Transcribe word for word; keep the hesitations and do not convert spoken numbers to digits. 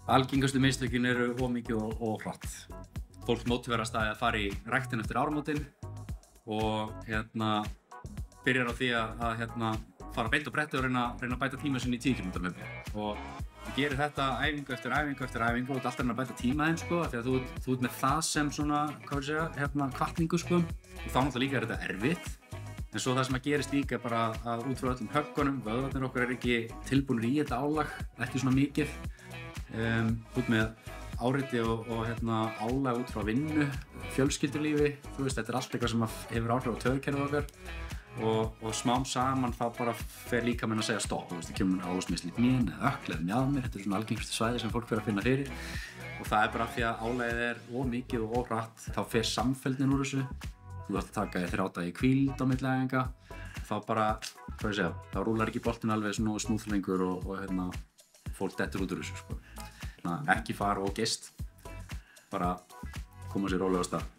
Algengustu mistökin eru of mikið og, og hratt. Fólk mótiverast að fara í ræktina eftir áramótin og hérna byrjar á því að, að hérna fara beint á bretti og reyna, reyna að bæta tíma sinni í tíu kílómetra hlaupi. Og gerir þetta æfingu eftir æfingu eftir æfingu og þú ert alltaf að reyna að bæta tíma þinn sko, því að þú, þú ert með það sem svona, hvað vil segja, hérna hvatningu sko. Og þá náttúrulega líka er þetta erfitt. En svo það sem að gerist líka bara að út frá öllum höggunum, vöðvarnir okkar er ekki tilbúnir í þetta álag, ekki svona mikið. Um, út með áriti og, og hérna, álag út frá vinnu, fjölskyldulífi, þú veist, þetta er allt eitthvað sem hefur áhrif á taugakerfið okkar og, og smám saman þá bara fer líkaminn að segja stopp, þú veist, það kemur álagsmeiðsli í hnén eða ökla eða mjaðmir, þetta er svona algengustu svæði sem fólk fer að finna fyrir og það er bara af því að álagið er of mikið og of hratt, þá fer samfelldnin úr þessu, þú ert að taka í þrjá daga í hvíld á milli æfinga, þá bara, hvað ég segja, þá rúlar ekki boltinn alveg svona smúth lengur og, og hérna, fólk dettur út úr þessu sko. Ekki fara og gist, bara koma sér rólega á stað.